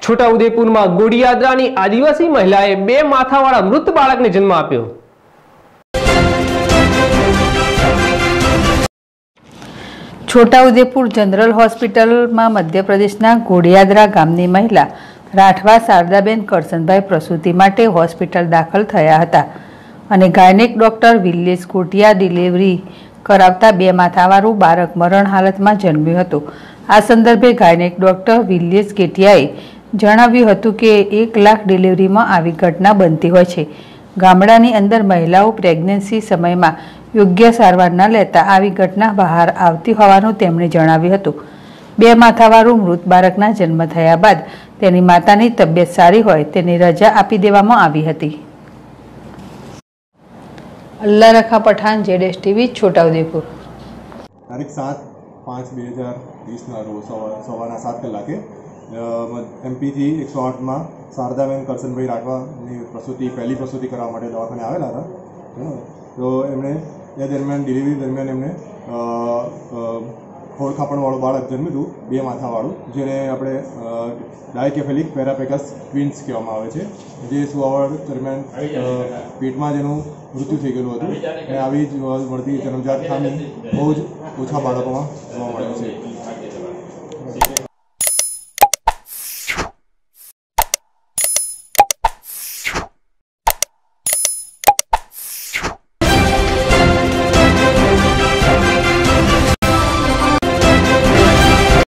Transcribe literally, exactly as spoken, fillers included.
છોટાઉદેપુર में गोड़ियादरानी आदिवासी महिलाए बे माथावाळा मृत बाळकने जन्म आप्यो। छोटाउदेपुर जनरल होस्पिटल में मध्यप्रदेशना गोड़ियादरा गामनी महिला राठवा शारदाबेन करसनभाई प्रसूति माटे होस्पिटल दाखल थया हता अने गायनेक डॉक्टर विलेज कोटिया डिलिवरी करावता बे माथावाळुं बाळक मरण हालत में जन्म्युं हतुं। आ संदर्भे गायनेक डॉक्टर विलेज केटियाए जणाव्युं हतुं के एक लाख डिलिवरी में आवी घटना बनती होय छे। गामडानी अंदर महिलाओं प्रेग्नेन्सी समय में योग्य सारवार न लेता आवी घटना बहार आवती होवानुं तेमणे जणाव्युं हतुं। बे माथावाळुं मृत बाळकना जन्म थया बाद तेनी मातानी तबियत सारी होय तेनी रजा आपी देवामां आवी हती। अल्लाह रखा पठान जेडेस टीवी छोटाउदेपुर। तारीख सात पांच बे हज़ार वीस रोज सवाना सात कलाके एमपी थी एक सौ आठ में शारदाबेन करसनभाई राठवा प्रसूति पहली प्रसूति करवा माटे दवाखाने आवेला था। तो एमने ए दरमियान डिलीवरी दरमियान एमने खोड़खापणवाळुं बाळक जन्म्युं हतुं बे माथावाळुं, जेने आपणे डायकेफेलिक पेरापेकस ट्विन्स कहेवामां आवे छे। जे सुवावड़ दरमियान पेटमां जेनुं मृत्यु थई गयुं हतुं। आवी ज मळती जन्मजात खामी बहु ज ओछा बाळकोमां जोवा मळे छे।